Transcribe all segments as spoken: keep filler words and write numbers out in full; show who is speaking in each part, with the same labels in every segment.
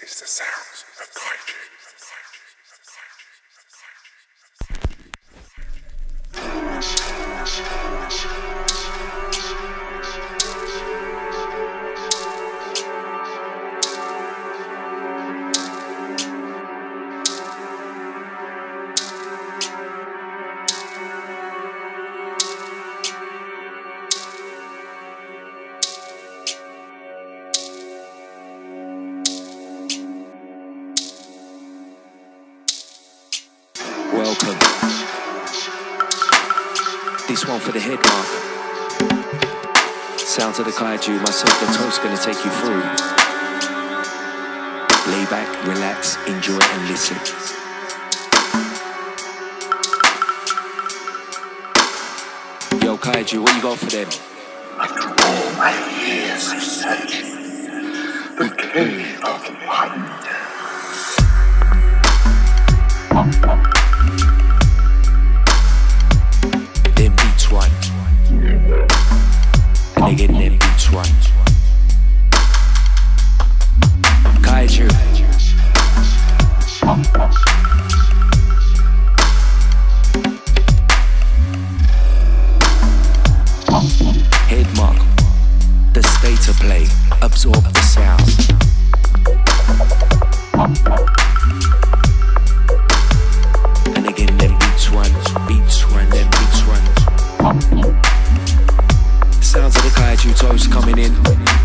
Speaker 1: is the sounds of Kaiju.
Speaker 2: Welcome. This one for the head mark. Sounds of the Kaiju, myself, the toast, gonna take you through. Lay back, relax, enjoy and listen. Yo, Kaiju, what you got for them?
Speaker 1: After all my years of searching, the cave of wonder.
Speaker 2: Them beats run, and again them beats run. Kaiju. Head mark, the state of play, absorb the sound. And again them beats run, beats run, them beats run. Sounds of the Kaiju toast coming in.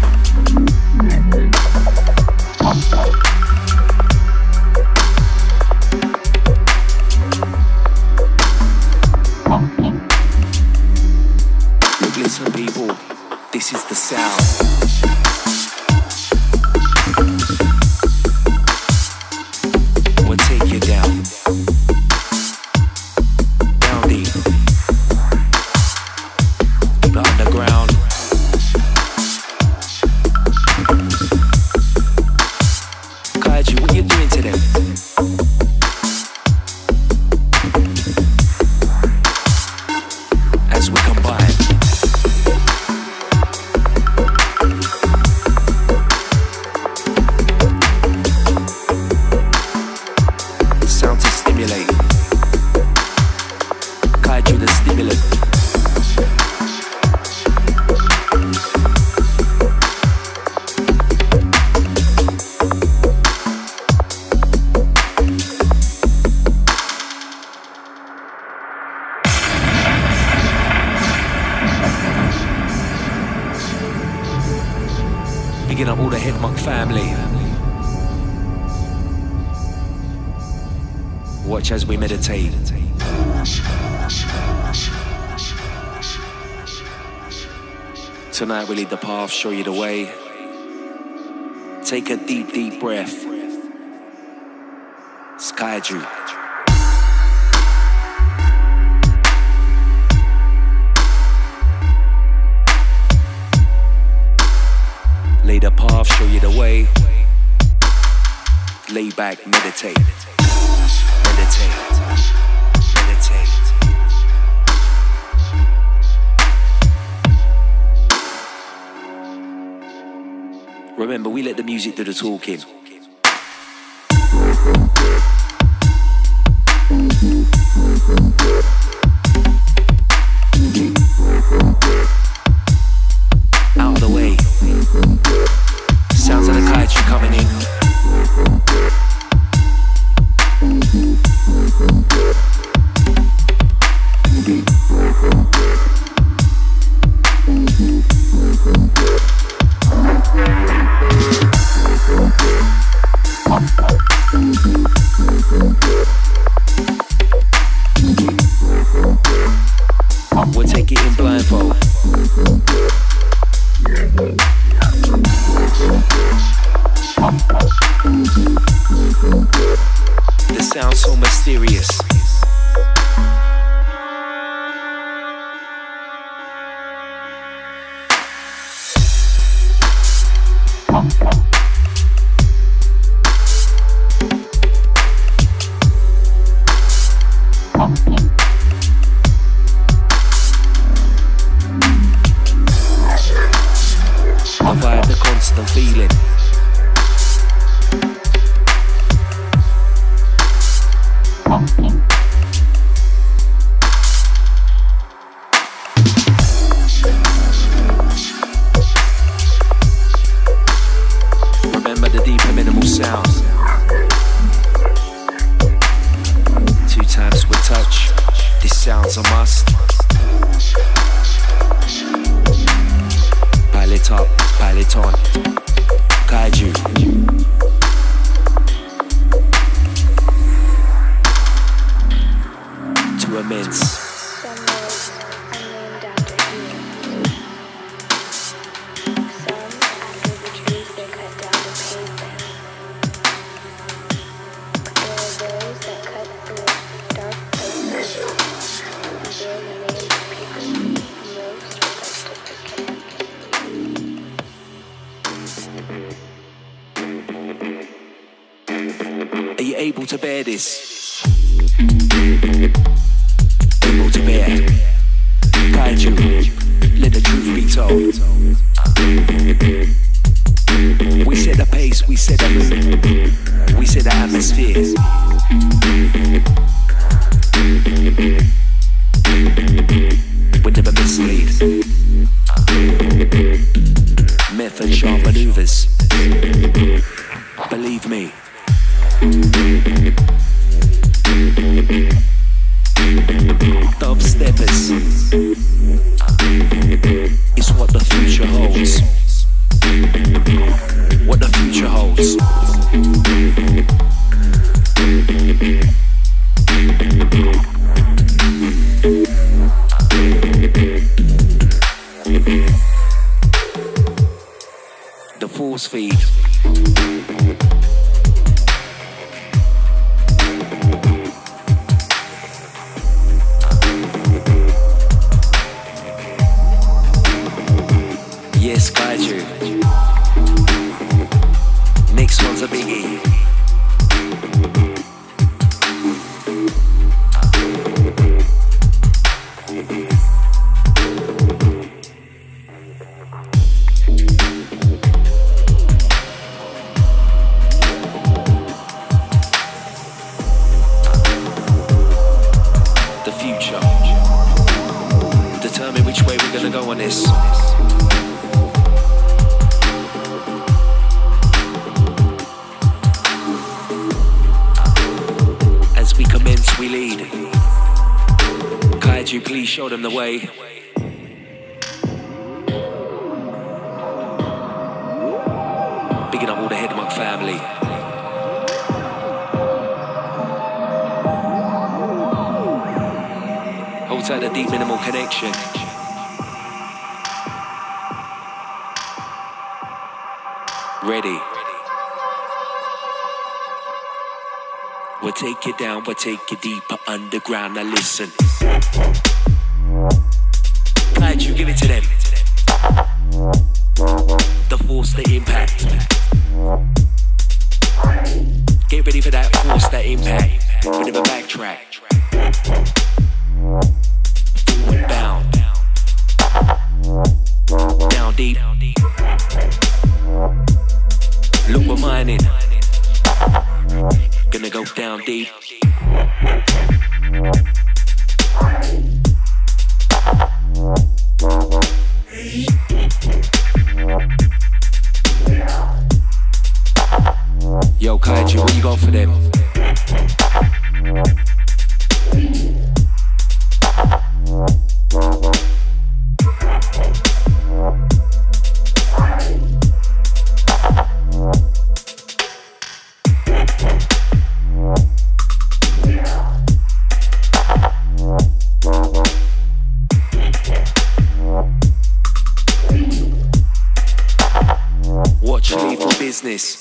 Speaker 2: Look, listen people, this is the sound. We'll take you down. Down deep. The underground. Kaiju, what you doing to them? As we combine. Sound to stimulate. Kaiju the stimulant. Picking up all the Headmark family. Watch as we meditate. Tonight we lead the path, show you the way. Take a deep, deep breath. It's Kaiju. Lay the path, show you the way. Lay back, meditate. Meditate. Meditate. Remember, we let the music do the talking. Out of the way. Sounds of the Kaiju coming in. We'll take it in blindfold. The sound so mysterious. The vibe, the constant feeling. sound. Two times with touch. This sound's a must. Pile it up, pile it on. Kaiju. To immense. Are you able to bear this? Able to bear. Kaiju, let the truth be told. We set the pace, we set the mood, we set the atmosphere. We never mislead. Method, sharp maneuvers. Believe me. Dubsteppers is what the future holds. What the future holds. The force feed. Yes, Kaiju. Next one's a biggie. The future. Determine which way we're gonna go on this. We commence, we lead. Kaiju, please show them the way. Bigging up all the Headmark family. Hold tight the deep minimal connection. Ready. We'll take you down, we'll take you deeper underground. Now listen. Kaiju, give it to them. The force, the impact. Get ready for that force, that impact. Ready for backtrack. Forward bound. Down deep. Look, we're mining. Gonna go down deep. Yo, Kaiju, what you got for them? Watch lethal business.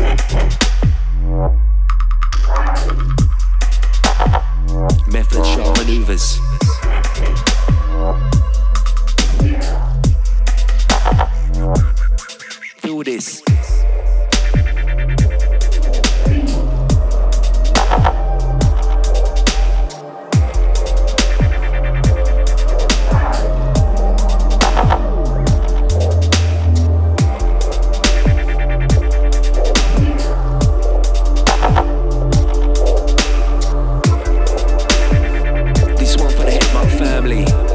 Speaker 2: Method, sharp maneuvers. Feel this.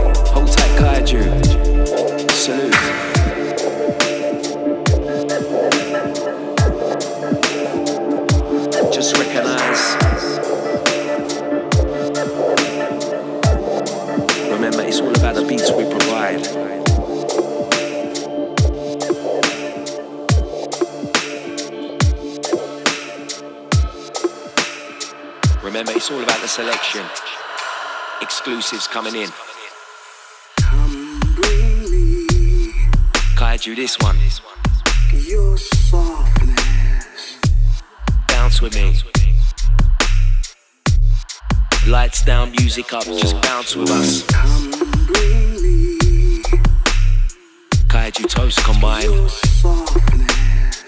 Speaker 2: Salute. Remember, it's all about the selection. Exclusives coming in. Kaiju, this one.
Speaker 1: Your softness.
Speaker 2: Bounce with me. Lights down, music up, just bounce with us.
Speaker 1: Come bring me.
Speaker 2: Kaiju toast combined.
Speaker 1: Your softness.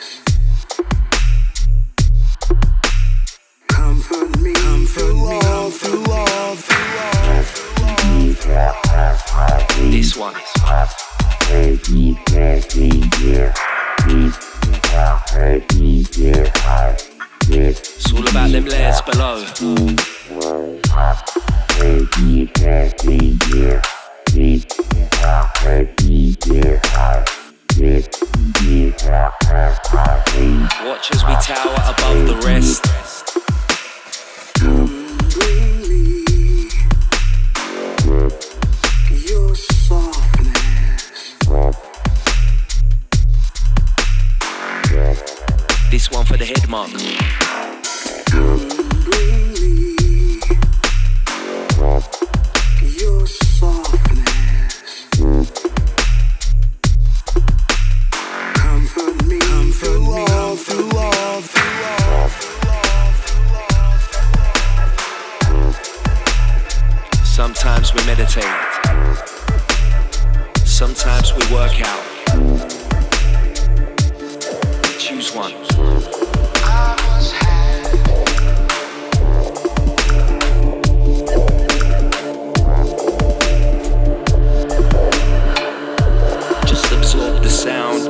Speaker 1: Comfort me. Comfort me. Comfort me.
Speaker 2: This one. It's all about them layers below. Watch as we tower above the rest.
Speaker 1: Come bring me your softness.
Speaker 2: This one for the head mark.
Speaker 1: Come bring me your softness. Comfort me. Comfort me. Comfort me.
Speaker 2: Sometimes we meditate. Sometimes we work out. Choose one. Just absorb the sound.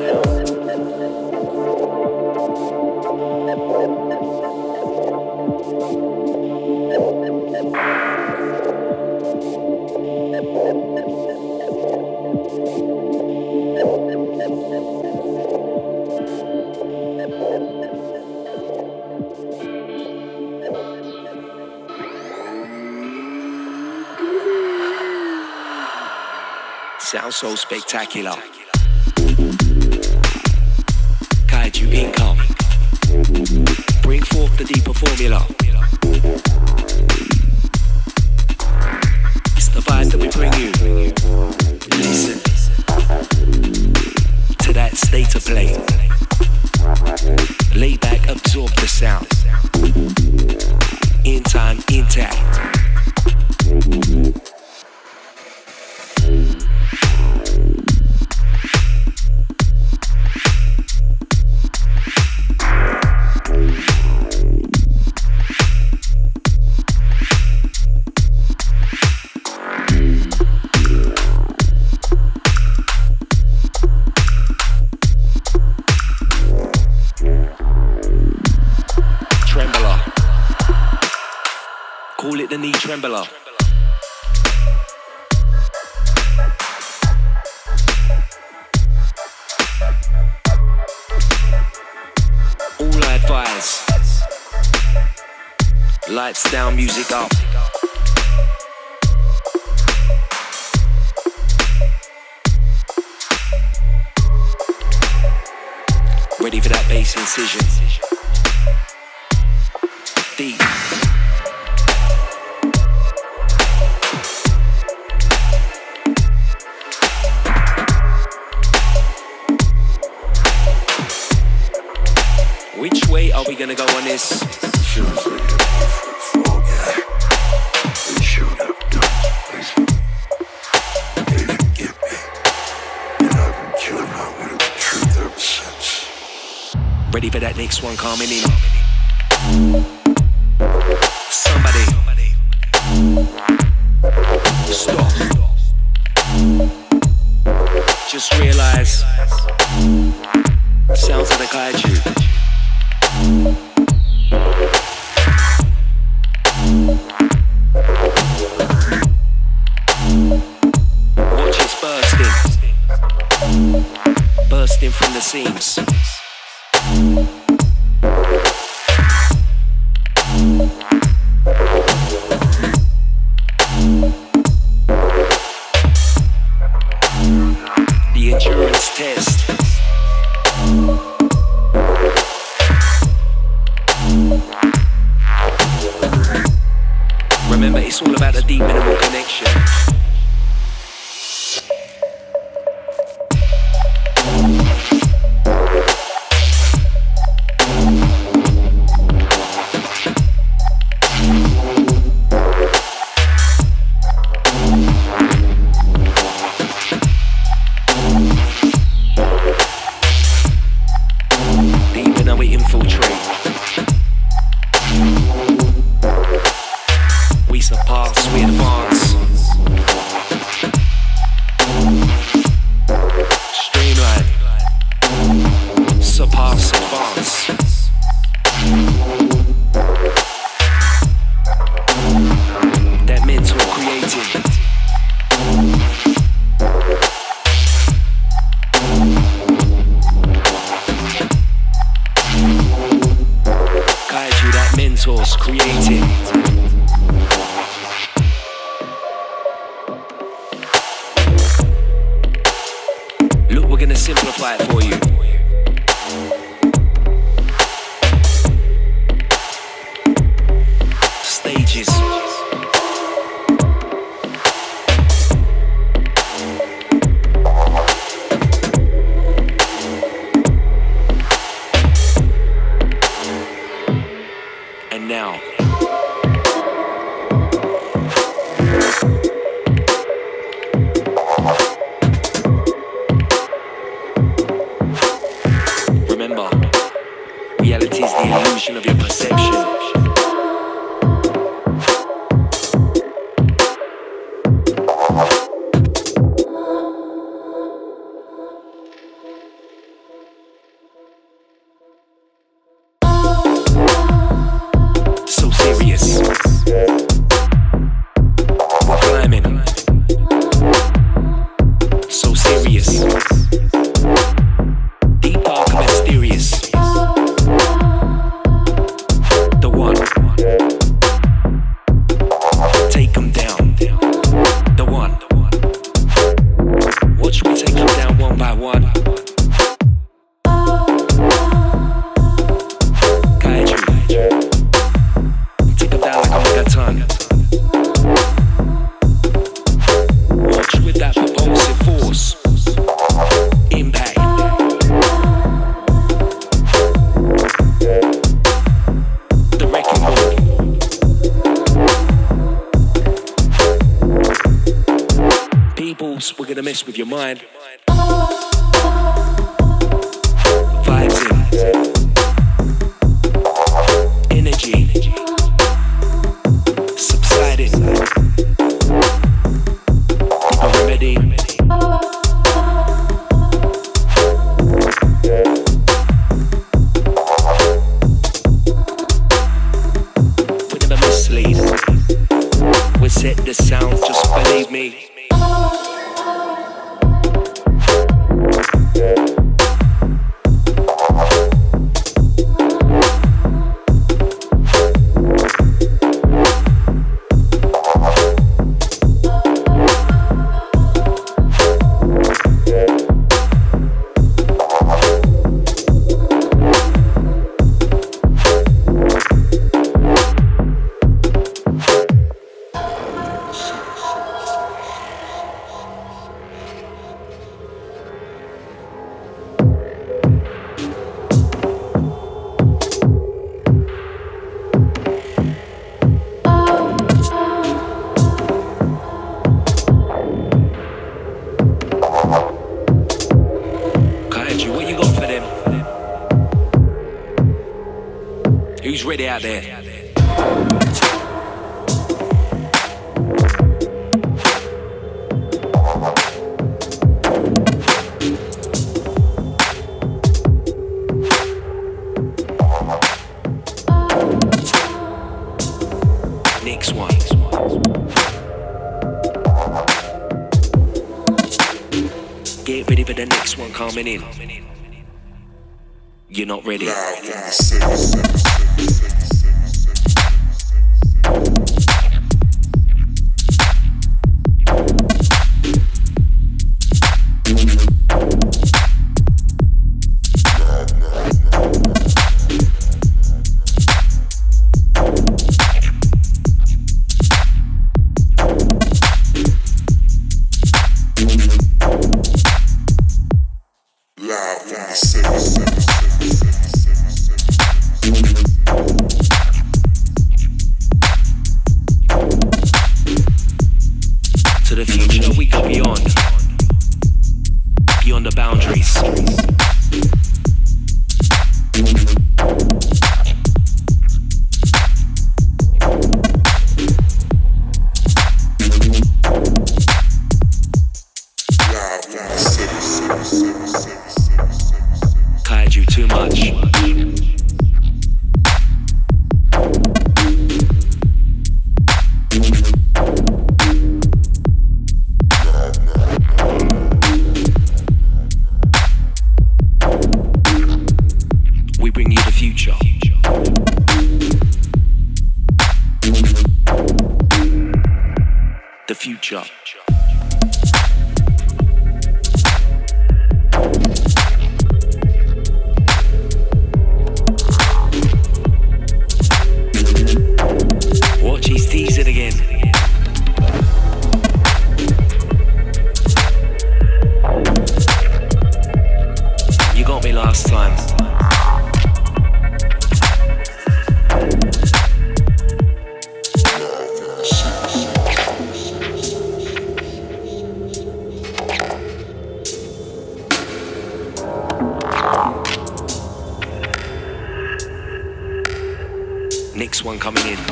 Speaker 2: Sounds so spectacular. Kaiju income. Bring forth the deeper formula. It's the vibe that we bring you. Listen to that state of play. Lay back, absorb the sound. In time, intact. Call it the knee trembler. All I advise, lights down, music up. Ready for that bass incision. Deep. Which way are we gonna go on this?
Speaker 1: Should have said it fall guy. They showed up, don't they didn't get me. And I've been killing out with the truth ever since.
Speaker 2: Ready for that next one coming in. Somebody stop. Just realize sounds of the kaiju. Watch it bursting, bursting from the seams. The endurance test. It's all about the deep minimal connection. We're gonna mess with your mind. Vibes in. Energy. Subsiding. Deeper remedy. We never mislead. We set the sound, just believe me. Who's ready out there? Next one. Get ready for the next one coming in. You're not ready. Next one coming in.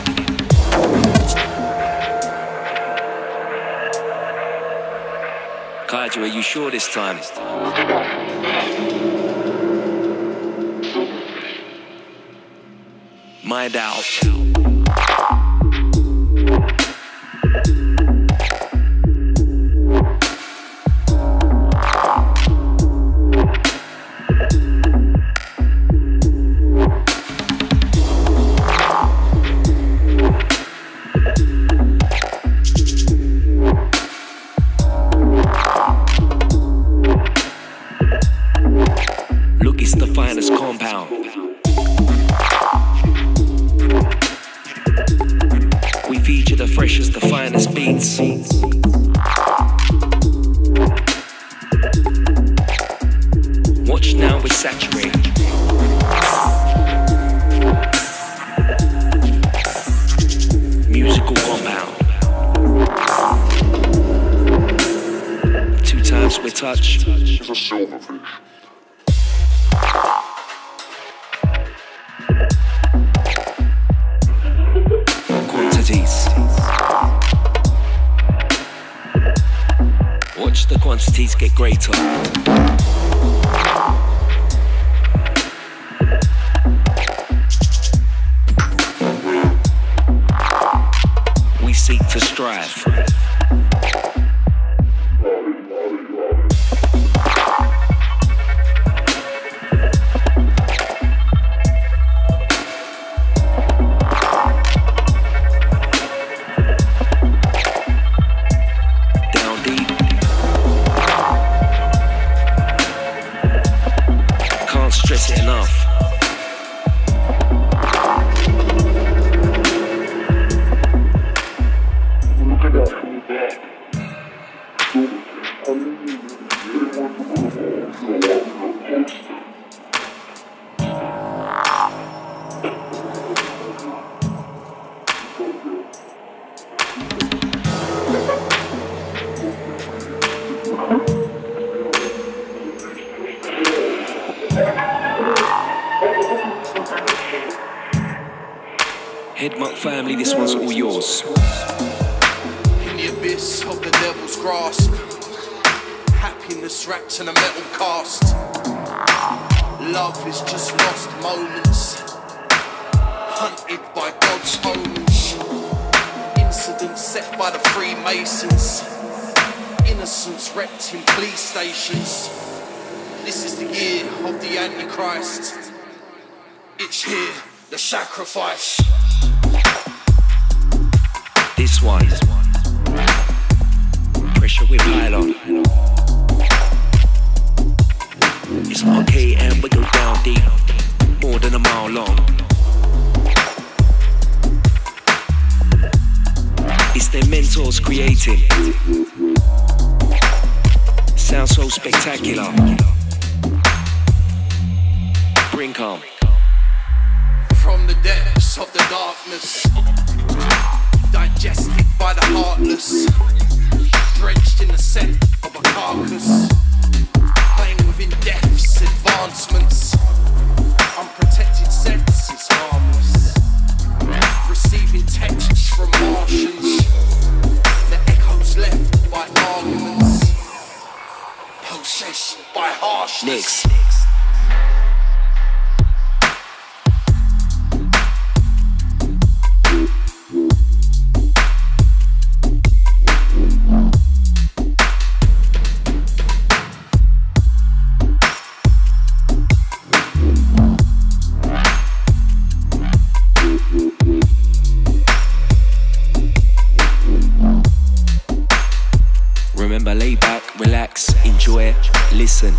Speaker 2: Kaiju, are you sure this time? Mind out. Look, it's the finest compound. We feature the freshest, the finest beats. Watch now, we saturate. Musical compound. Two times we touch.
Speaker 1: She's a silverfish.
Speaker 2: Quantities. Watch the quantities get greater. We seek to strive. Stress it enough. Headmark family, this one's all yours.
Speaker 3: In the abyss of the devil's grasp, happiness wrapped in a metal cast. Love is just lost moments, hunted by God's omens. Incidents set by the Freemasons, innocents wrecked in police stations. This is the year of the Antichrist. It's here, the sacrifice.
Speaker 2: This one, pressure with pylon. It's okay and we go down deep, more than a mile long. It's their mentors creating. Sounds so spectacular. Bring calm.
Speaker 3: From the depths of the darkness, digested by the heartless, drenched in the scent of a carcass, playing within death's advancements, unprotected senses harmless, receiving texts from Martians, the echoes left by arguments, possessed by harshness.
Speaker 2: Next. Remember, lay back, relax, enjoy, listen.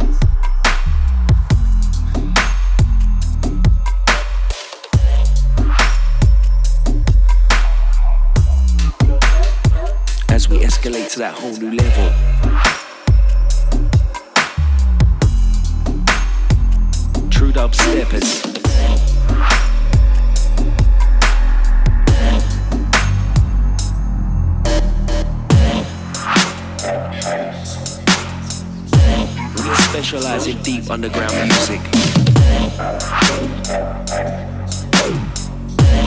Speaker 2: As we escalate to that whole new level. True dub steppers. We specialize in deep underground music.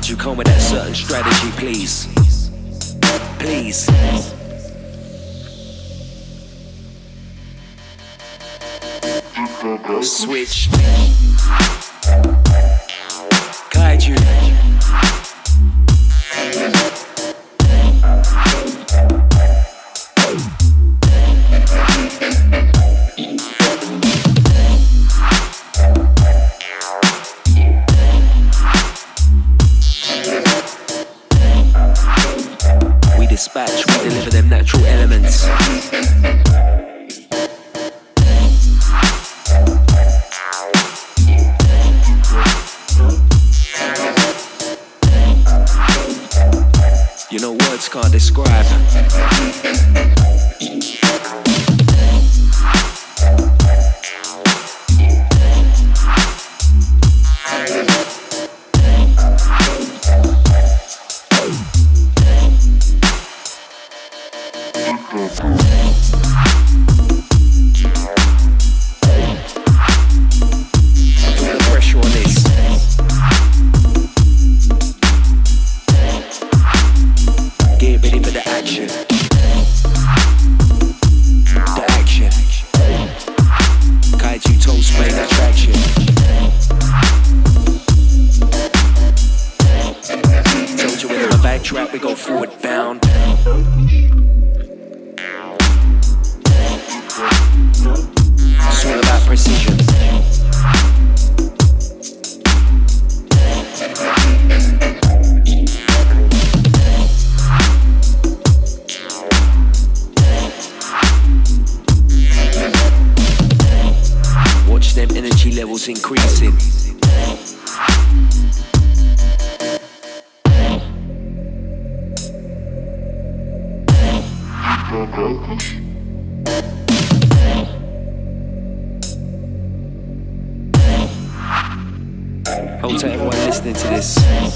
Speaker 2: Kaiju, come with that certain strategy, please. Please. Switch. Kaiju. We dispatch, we deliver them natural elements. You know, words can't describe. Feel the pressure on this. Get ready for the action. The action. Kaiju toast main attraction. Told you we're on a backtrack, we go forward bound. It's all about precision. Watch them energy levels increasing. Hold tight, everyone listening to this.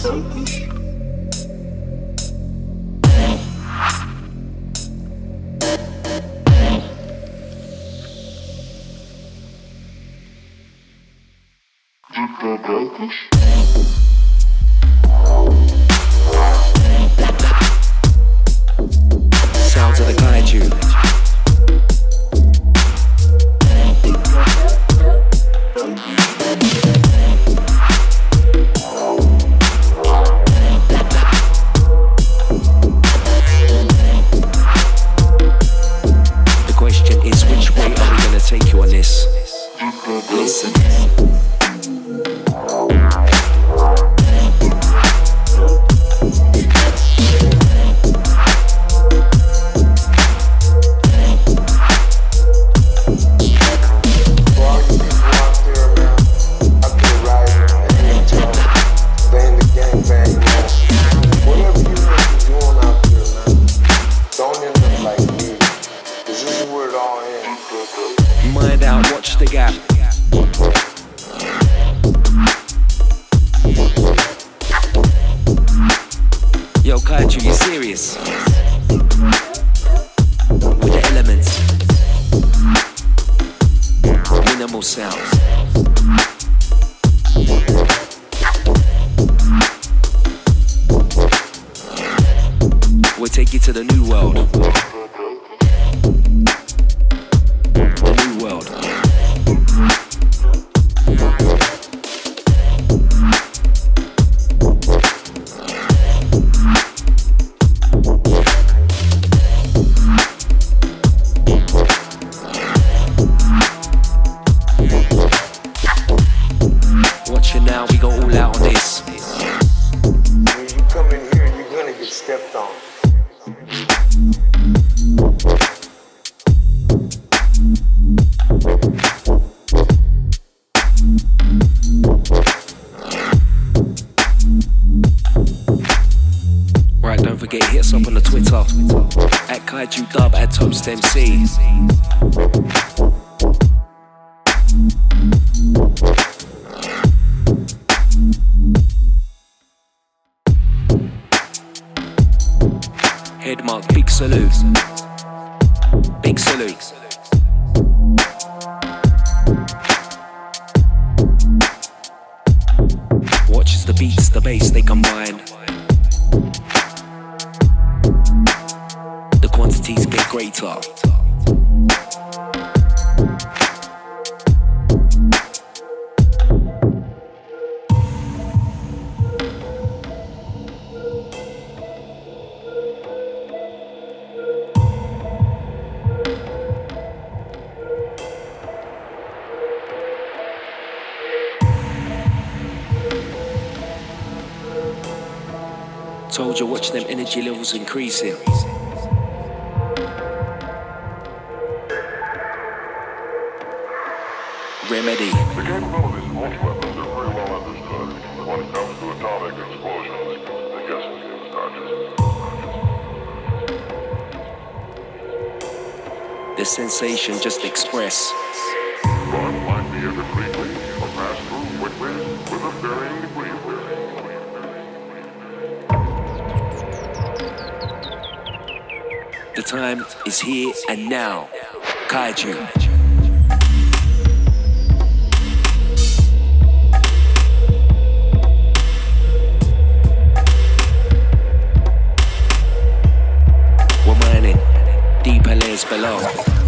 Speaker 2: Sounds of the Kaiju. The question is, which way are we gonna take you on this? Listen. Mind out, watch the gap. Yo, Kaiju, you serious? With the elements. Minimal sounds. We'll take you to the new world. The new world. Watch it now, we go all out on this.
Speaker 4: When you come in here, you're gonna get stepped on.
Speaker 2: Right, don't forget, hit us up on the Twitter at Kaiju Dub at Toast M C. Headmark, big salute. Big salute. Watch as the beats, the space they combine. The quantities get greater. Told you, watch them energy levels increasing. Remedy.
Speaker 5: The capabilities of launch weapons are pretty well understood. When it comes to atomic explosions, they just use notches.
Speaker 2: The sensation just express.
Speaker 5: But might be either quickly or pass through quickly with a varying degree of risk.
Speaker 2: The time is here and now. Kaiju. We're mining deeper layers below.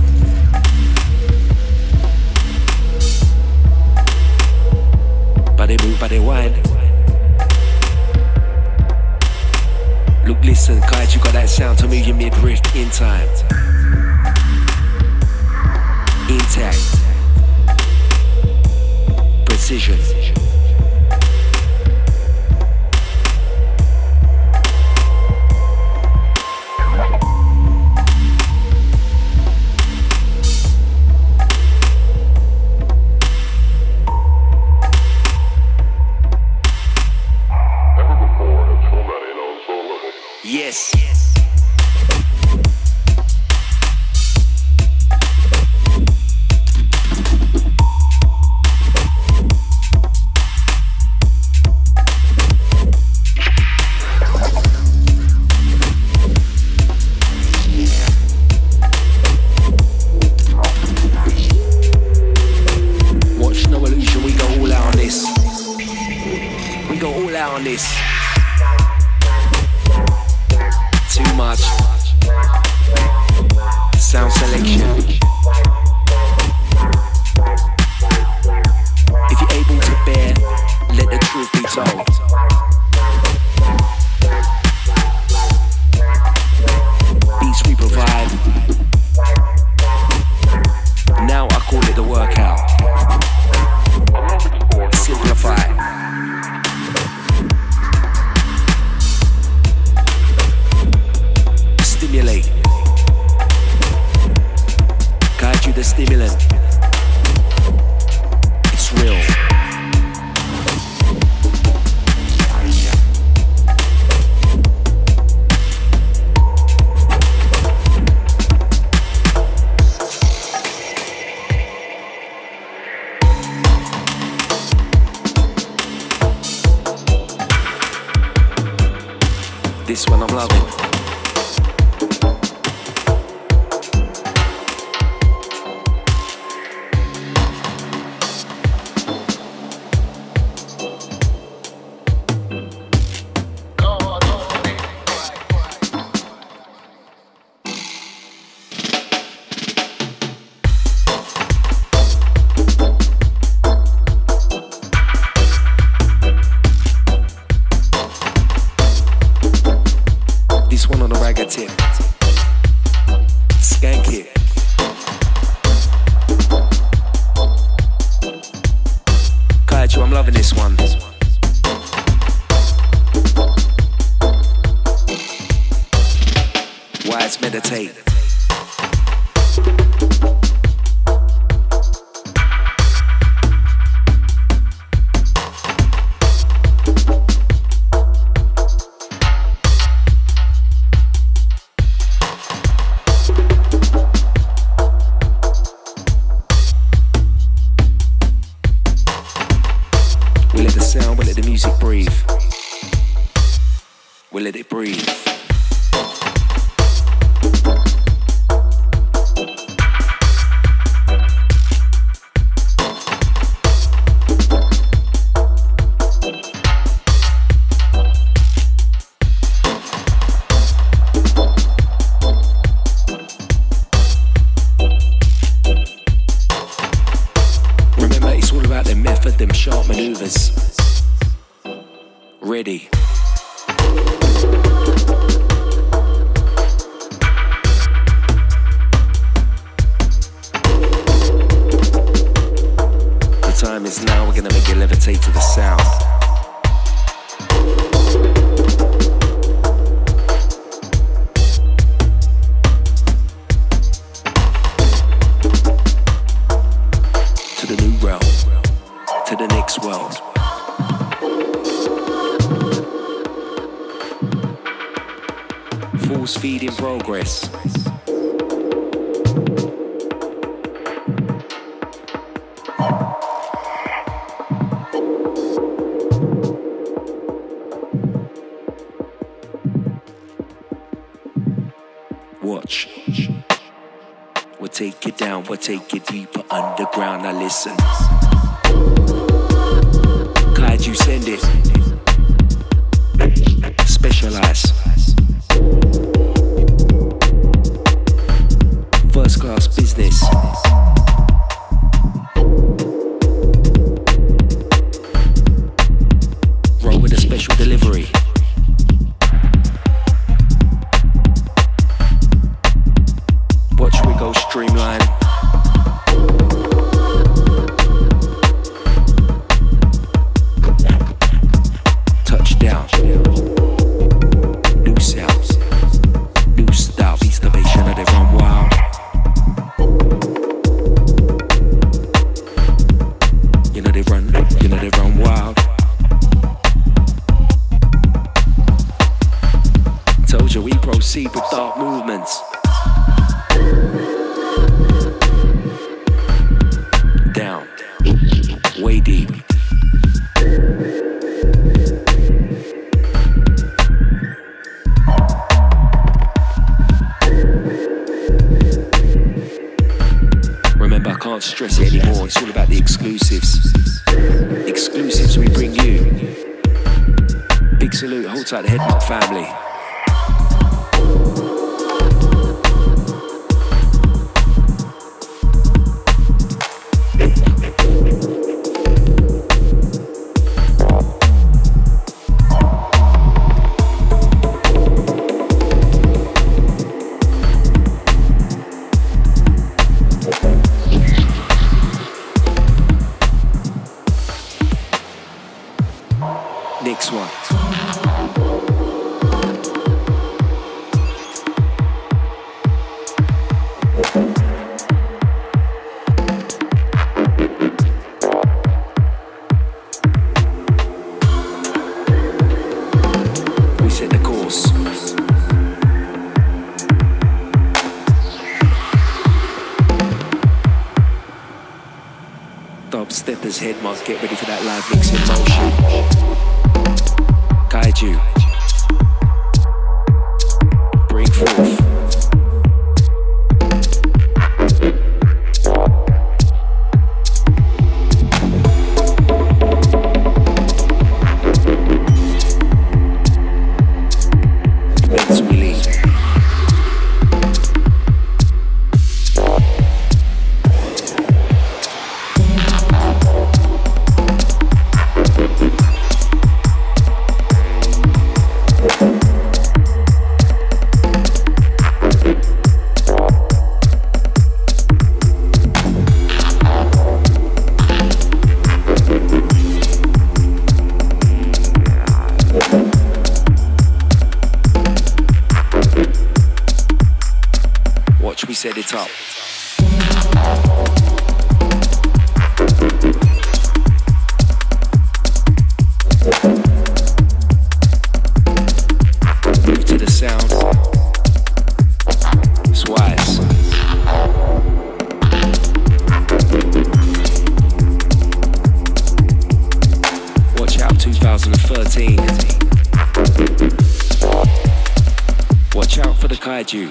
Speaker 2: But they move, but they whine. Look, listen, Kaiju got that sound to move your midriff in time. Intact. Precision. Yes. Watch no illusion, we go all out on this. We go all out on this. Too much sound selection. If you're able to bear, let the truth be told. Beats we provide. Now I call it the workout. Simplify. Stimulate. Kaiju the stimulant. It's real. This one I'm loving. This one on the ragga tip. Skank it. Kaiju, I'm loving this one. Wise meditate. We let the sound, we let the music breathe. We let it breathe. sharp maneuvers. Ready. The time is now, we're gonna make you levitate to the sound. To the new realm, to the next world. Force feed in progress. Watch. We'll take it down, we'll take it deeper underground. Now listen. Kaiju, send it. Specialize. First class business. Roll with a special delivery. Watch we go streamline. Touchdown. New sounds. New style. Beats the bass, you know they run wild. You know they run, you know they run wild. Told you we proceed with dark movements. Down, way deep. Remember, I can't stress it anymore. It's all about the exclusives. Exclusives we bring you. Big salute, hold tight the Headmark family. Next one. We set the course. Dubsteppers, Headmark, get ready for that live mix in motion. Kaiju, bring forth. Let's we lead. We set it up. Move to the sound. It's wise. Watch out, two thousand thirteen. Watch out for the Kaiju.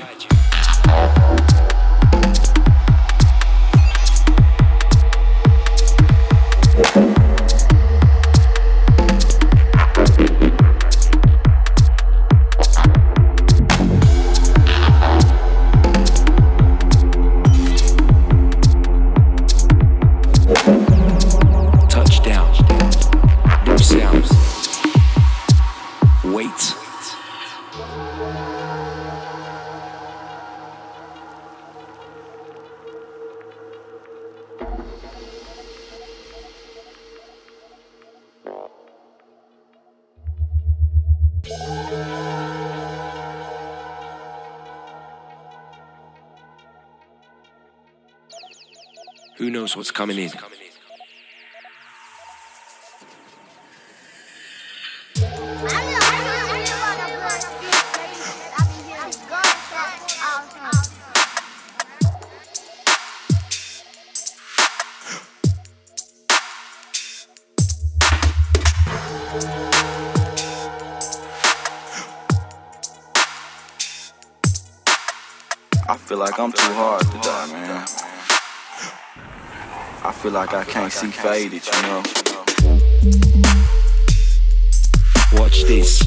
Speaker 2: Touchdown. knows what's coming in.
Speaker 6: I feel like I'm too hard to die, man. I feel like I can't see faded, you know.
Speaker 2: Watch this.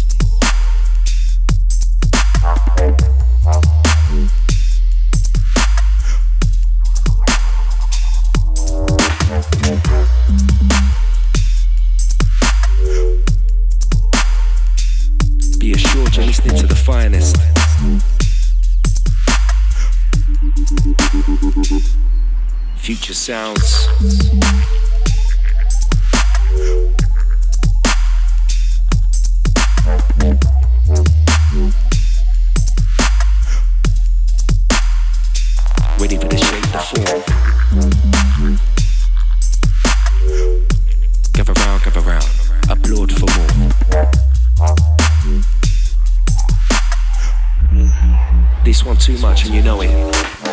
Speaker 2: Be assured you're listening to the finest. Future sounds. Ready for the shape, the form. Gather round, gather round. Applaud for more. This one too much and you know it.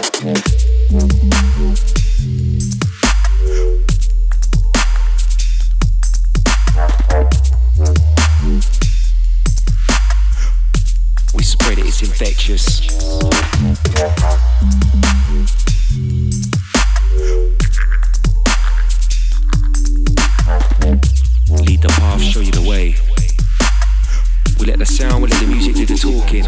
Speaker 2: We spread it, it's infectious. Lead the path, show you the way. We let the sound, we let the music do the talking.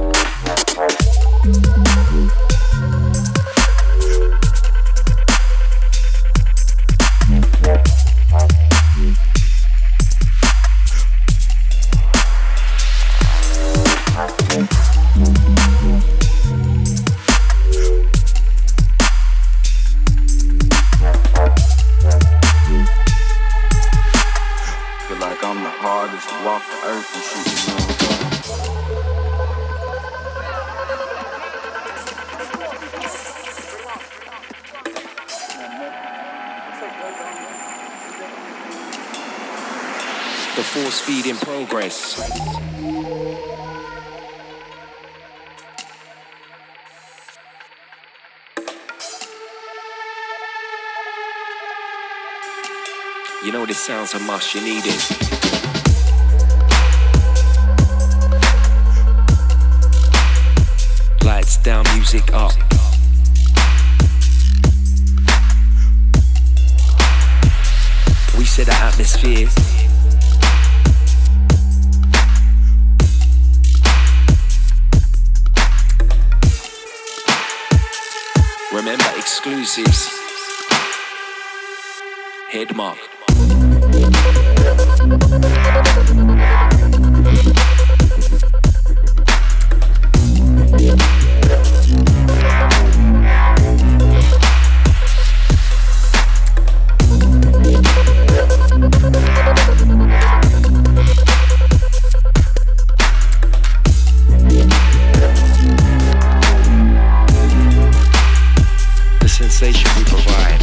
Speaker 2: The force feed in progress. You know this sounds a must, you need it. Lights down, music up. We set the atmosphere. Remember, exclusives. Headmark. Sensation we provide.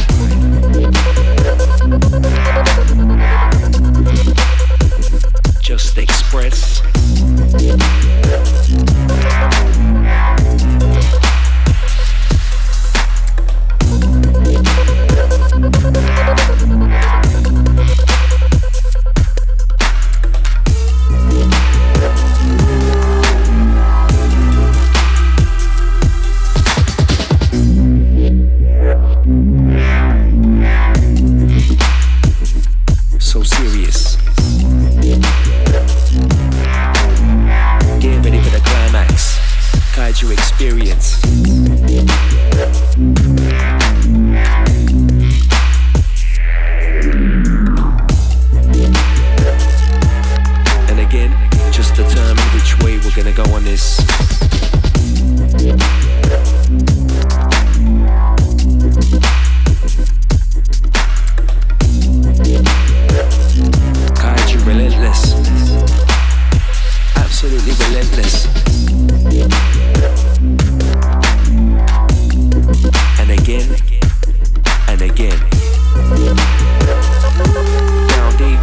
Speaker 2: Down deep.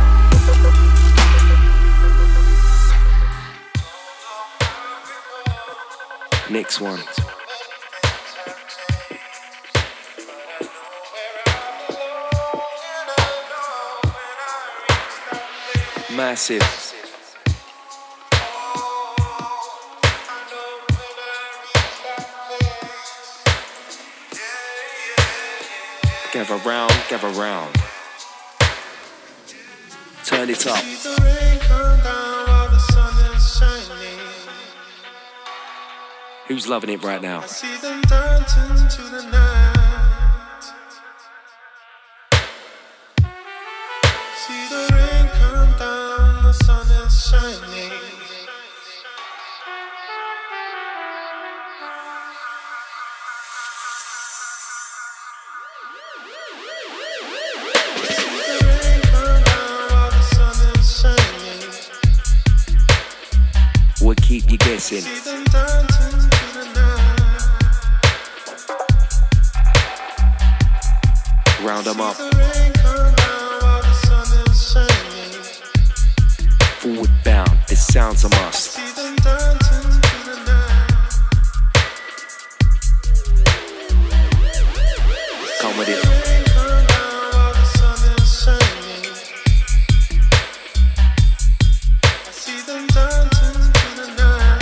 Speaker 2: Next one. Massive. Gather round, gather round. Turn it up.
Speaker 7: See the rain come down while the sun is shining.
Speaker 2: Who's loving it right now?
Speaker 7: I see them dancing to the night. See the rain come down, the sun is shining.
Speaker 2: What keep you guessing?
Speaker 7: See them dancing to the night.
Speaker 2: Round them up.
Speaker 7: See the rain come down while the sun is shining.
Speaker 2: Forward bound, this sounds a must.
Speaker 7: See them dancing to the night.
Speaker 2: Come with it.
Speaker 7: Rain come down while the sun is shining. I see them dancing to the night.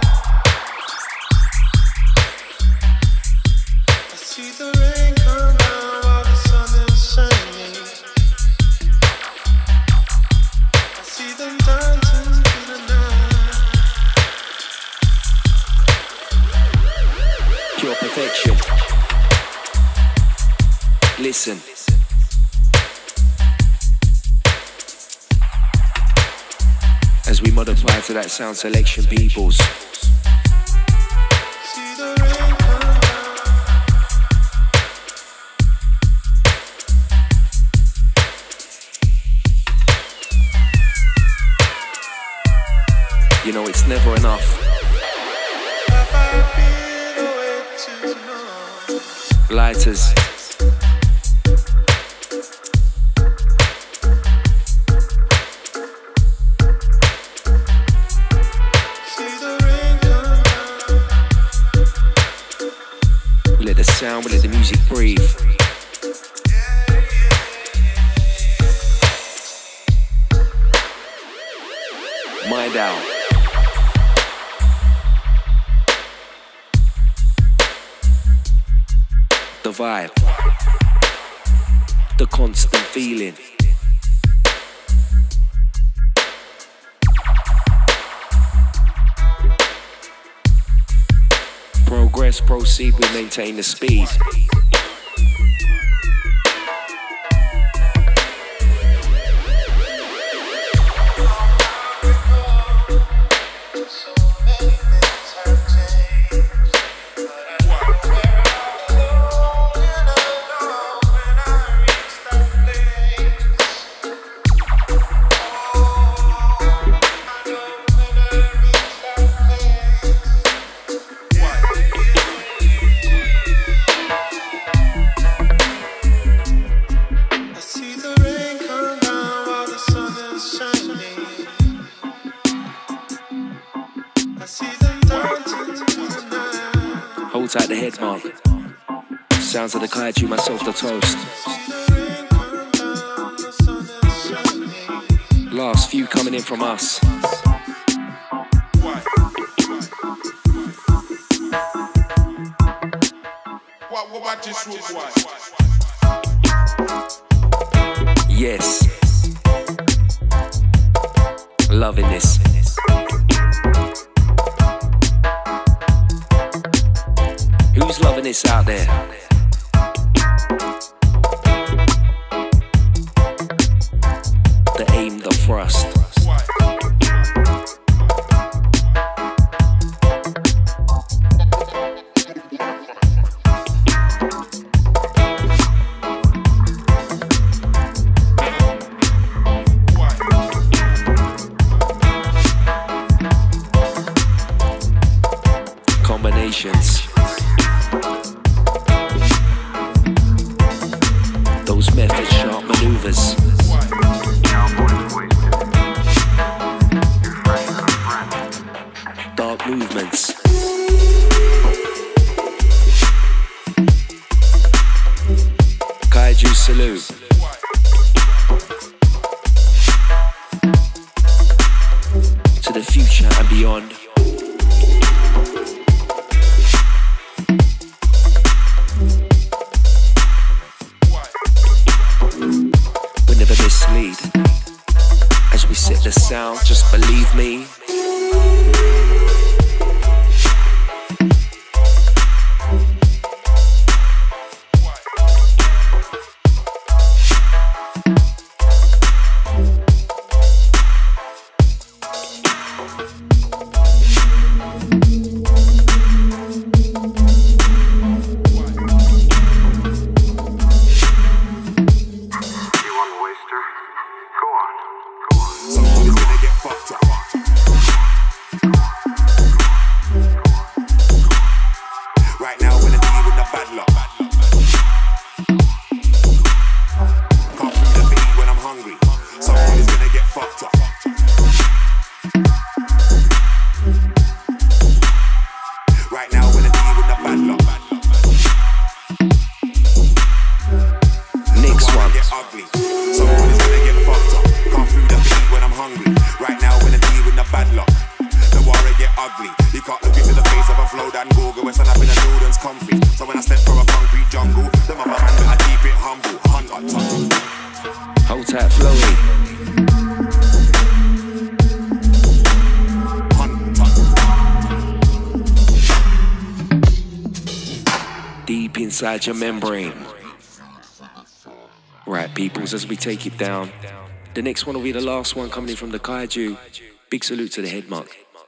Speaker 7: I see the rain come down while the sun is shining. I see them dancing to the night.
Speaker 2: Pure perfection. Listen. As we modify to that sound selection, peoples.
Speaker 7: See the rain come down.
Speaker 2: You know it's never enough.
Speaker 7: Have I been away too long?
Speaker 2: Lighters.
Speaker 7: See the rain come down.
Speaker 2: We let the sound, we let the music breathe. Mind out. The vibe. The constant feeling. Progress, proceed, we maintain the speed. Hold tight the head mark. Sounds of the kaiju, myself the toast. Last few coming in from us. Yes. Loving this. Who's loving this out there? The aim, the thrust. Combinations. Skills, methods, sharp maneuvers. Dark movements. Kaiju salute. To the future and beyond. We never mislead. As we set the sound, just believe me. Inside your membrane. Right, peoples, as we take it down. The next one will be the last one coming in from the Kaiju. Big salute to the head mark.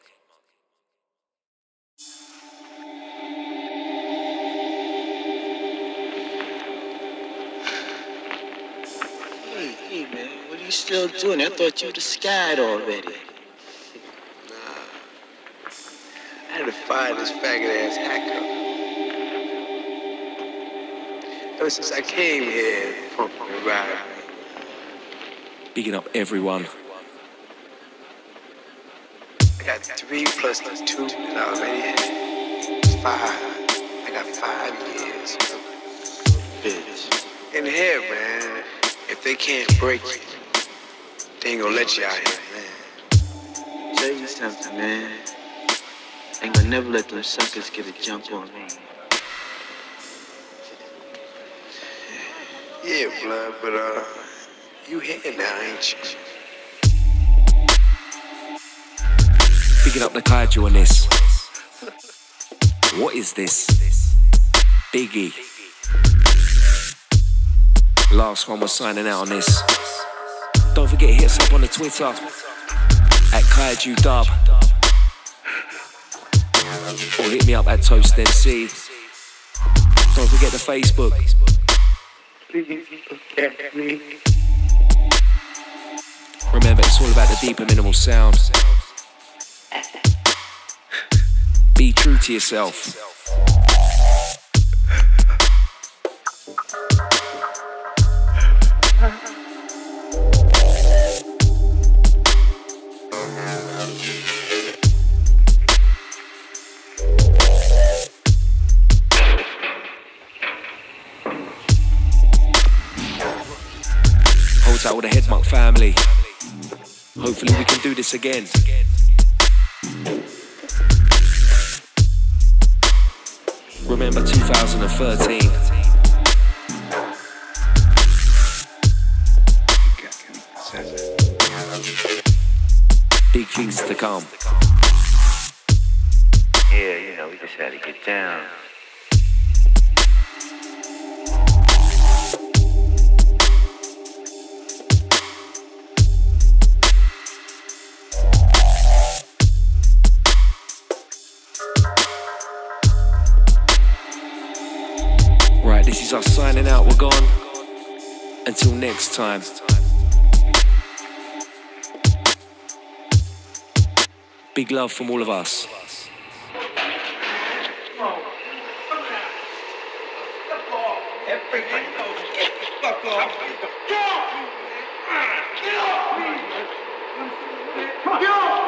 Speaker 8: Hey, hey, man, what are you still doing? I thought you were skied already.
Speaker 4: Nah. I had to fire this faggot ass hacker. Ever since I came here, pumping and riding.
Speaker 2: Bigging up everyone.
Speaker 4: I got three plus the two that I already had. It's five. I got five years. Bitch. In here, man, if they can't break you, they ain't gonna let you out here, man.
Speaker 8: Tell you something, man. Ain't gonna never let them suckers get a jump on me.
Speaker 4: Yeah, blood, but uh, you here now, ain't you?
Speaker 2: Picking up the Kaiju on this. What is this? Biggie. Last one was signing out on this. Don't forget to hit us up on the Twitter at Kaiju Dub. Or hit me up at Toast M C. Don't forget the Facebook.
Speaker 4: Please look at me.
Speaker 2: Remember, it's all about the deeper minimal sound. Be true to yourself. Hold out with the Headmark family. Hopefully we can do this again. Remember two thousand thirteen. Big things to come.
Speaker 9: Yeah, you know, we just had to get down.
Speaker 2: This is us signing out, we're gone. Until next time. Big love from all of us.
Speaker 10: Everybody, get the fuck off.
Speaker 7: Get off me, man! Get off me! Get off me!